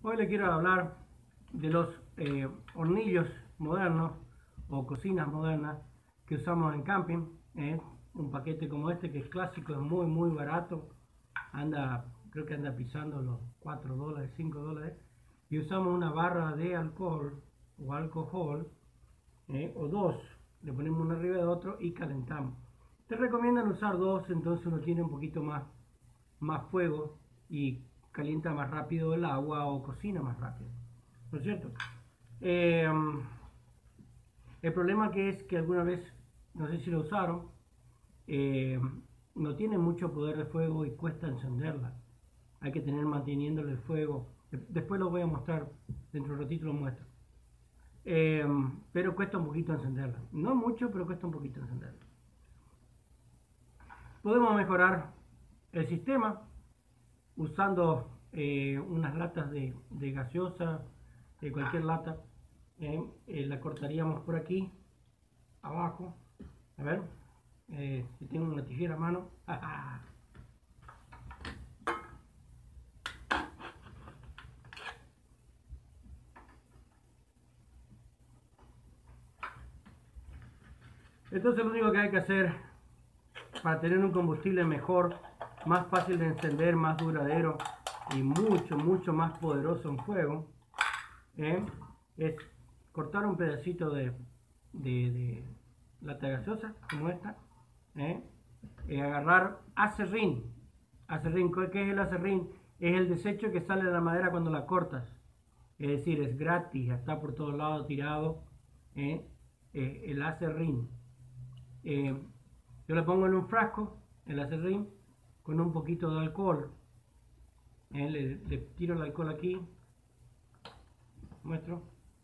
Hoy le quiero hablar de los hornillos modernos o cocinas modernas que usamos en camping. Un paquete como este que es clásico, es muy barato, creo que anda pisando los $4, $5, y usamos una barra de alcohol o dos, le ponemos uno arriba de otro y calentamos. Te recomiendan usar dos, entonces uno tiene un poquito más fuego y calienta más rápido el agua o cocina más rápido, ¿no es cierto? El problema que es que alguna vez, no sé si lo usaron, no tiene mucho poder de fuego y cuesta encenderla. Hay que tener manteniéndole el fuego. Después lo voy a mostrar, dentro de un ratito lo muestro. Pero cuesta un poquito encenderla. No mucho, pero cuesta un poquito encenderla. Podemos mejorar el sistema usando unas latas de gaseosa, de cualquier lata. La cortaríamos por aquí abajo. A ver si tengo una tijera a mano. Entonces lo único que hay que hacer para tener un combustible mejor, más fácil de encender, más duradero y mucho más poderoso en fuego, es cortar un pedacito de lata gaseosa como esta, agarrar acerrín. ¿Qué es el acerrín? Es el desecho que sale de la madera cuando la cortas, es decir, es gratis, está por todos lados tirado, el acerrín. Yo le pongo en un frasco el acerrín con un poquito de alcohol. Le tiro el alcohol aquí. Muestro.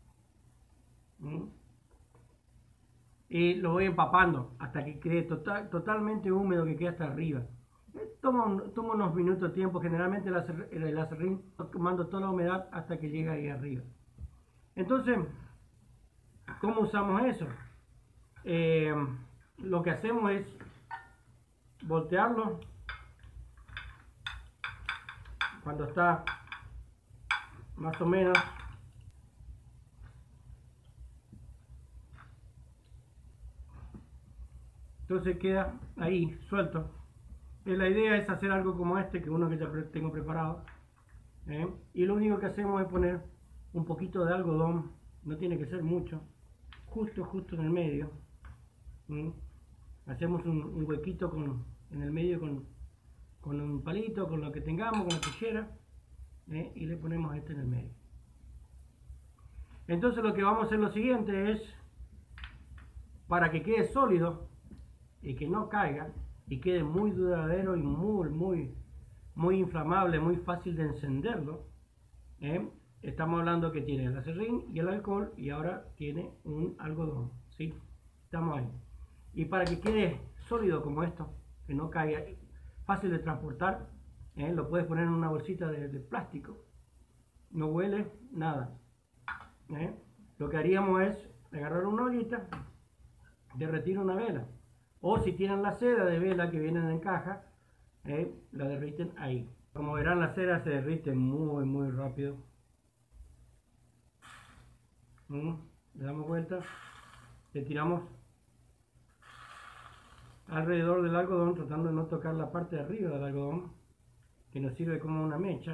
Y lo voy empapando hasta que quede totalmente húmedo, que quede hasta arriba. Toma unos minutos de tiempo. Generalmente el acerrín tomando toda la humedad hasta que llega ahí arriba. Entonces, ¿cómo usamos eso? Lo que hacemos es voltearlo cuando está más o menos entonces queda ahí suelto. La idea es hacer algo como este, que uno que ya tengo preparado, y lo único que hacemos es poner un poquito de algodón, no tiene que ser mucho, justo en el medio. Hacemos un huequito en el medio con un palito, con lo que tengamos, con la tijera, y le ponemos este en el medio. Entonces lo que vamos a hacer lo siguiente es, para que quede sólido y que no caiga y quede muy duradero y muy inflamable, muy fácil de encenderlo, estamos hablando que tiene el acerrín y el alcohol, y ahora tiene un algodón, ¿sí? Estamos ahí. Y para que quede sólido como esto, que no caiga, fácil de transportar, lo puedes poner en una bolsita de plástico, no huele nada. Lo que haríamos es agarrar una ollita, derretir una vela, o si tienen la cera de vela que vienen en caja, la derriten ahí. Como verán, la cera se derrite muy rápido. Le damos vuelta, le tiramos alrededor del algodón, tratando de no tocar la parte de arriba del algodón, que nos sirve como una mecha.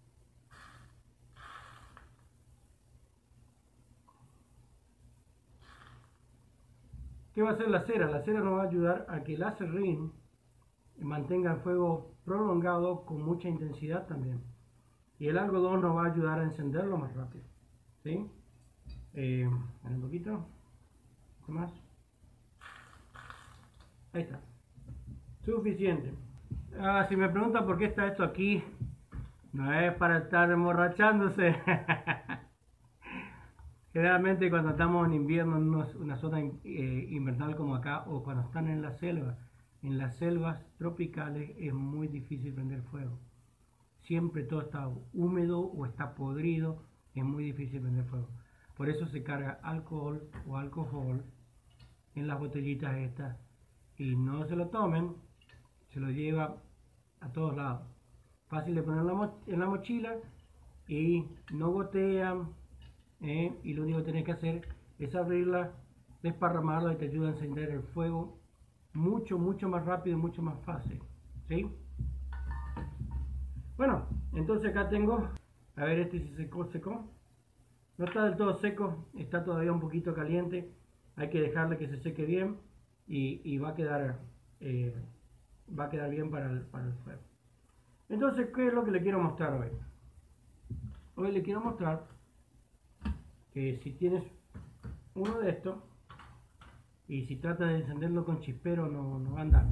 ¿Qué va a hacer la cera? La cera nos va a ayudar a que el acerrín mantenga el fuego prolongado con mucha intensidad también. Y el algodón nos va a ayudar a encenderlo más rápido. ¿Sí? Un poquito más. Ahí está. Suficiente. Si me preguntan por qué está esto aquí, no es para estar emborrachándose. Generalmente cuando estamos en invierno en una zona invernal como acá, o cuando están en las selvas tropicales, es muy difícil prender fuego. Siempre todo está húmedo o está podrido, es muy difícil prender fuego. Por eso se carga alcohol en las botellitas estas, y no se lo tomen, se lo lleva a todos lados. Fácil de poner en la mochila, y no gotean, y lo único que tienes que hacer es abrirla, desparramarla y te ayuda a encender el fuego mucho más rápido y mucho más fácil, ¿sí? Bueno, entonces acá tengo, a ver, este se secó, no está del todo seco, está todavía un poquito caliente, hay que dejarle que se seque bien y va a quedar bien para el fuego. Entonces, ¿qué es lo que le quiero mostrar hoy? Hoy le quiero mostrar que si tienes uno de estos y si tratas de encenderlo con chispero no va a andar.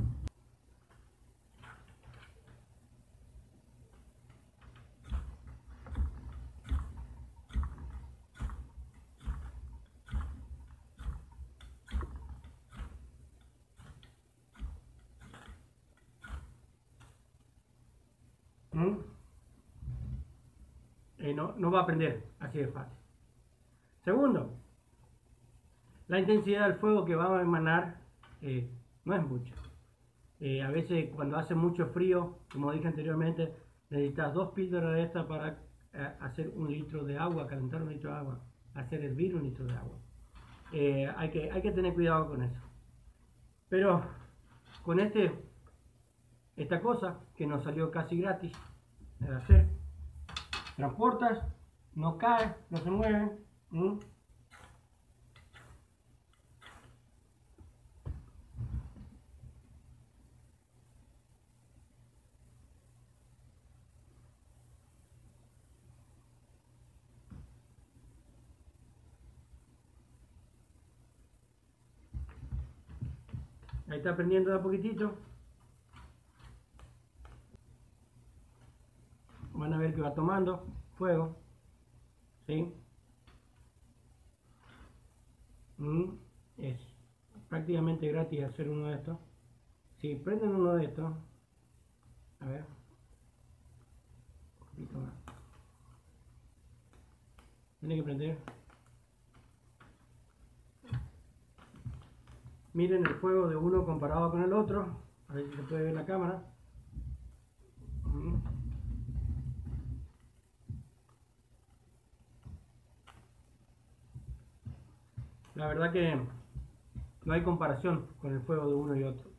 No va a prender así de fácil. Segundo, la intensidad del fuego que va a emanar no es mucha. A veces cuando hace mucho frío, como dije anteriormente, necesitas 2 píldoras de esta para hacer 1 litro de agua, calentar 1 litro de agua, hacer hervir 1 litro de agua. Hay que tener cuidado con eso. Pero con esta cosa que nos salió casi gratis de hacer, transportas, no cae, no se mueve. Ahí está prendiendo de a poquitito. Van a ver que va tomando fuego. ¿Sí? Es prácticamente gratis hacer uno de estos. Si prenden uno de estos, a ver, un poquito más. Tiene que prender. Miren el fuego de uno comparado con el otro. A ver si se puede ver la cámara. La verdad que no hay comparación con el fuego de uno y otro.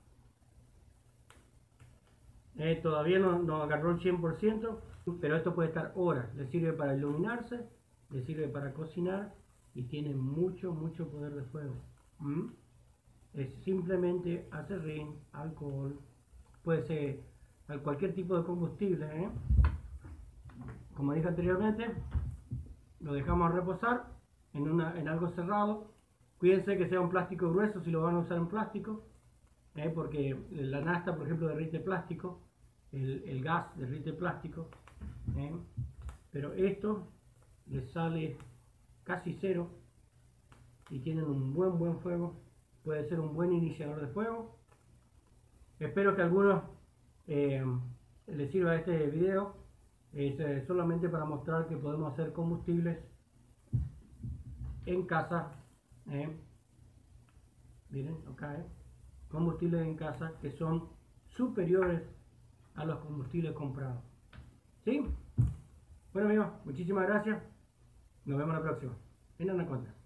Todavía no agarró el 100%, pero esto puede estar horas. Le sirve para iluminarse, le sirve para cocinar y tiene mucho poder de fuego. Es simplemente acerrín, alcohol, puede ser cualquier tipo de combustible. Como dije anteriormente, lo dejamos reposar en algo cerrado. Cuídense que sea un plástico grueso si lo van a usar en plástico, porque la nafta, por ejemplo, derrite plástico, el gas derrite plástico, pero esto les sale casi cero y tienen un buen fuego. Puede ser un buen iniciador de fuego. Espero que a algunos les sirva este video. Es solamente para mostrar que podemos hacer combustibles en casa. Miren, acá, combustibles en casa que son superiores a los combustibles comprados. ¿Sí? Bueno amigos, muchísimas gracias. Nos vemos la próxima. En Anaconda.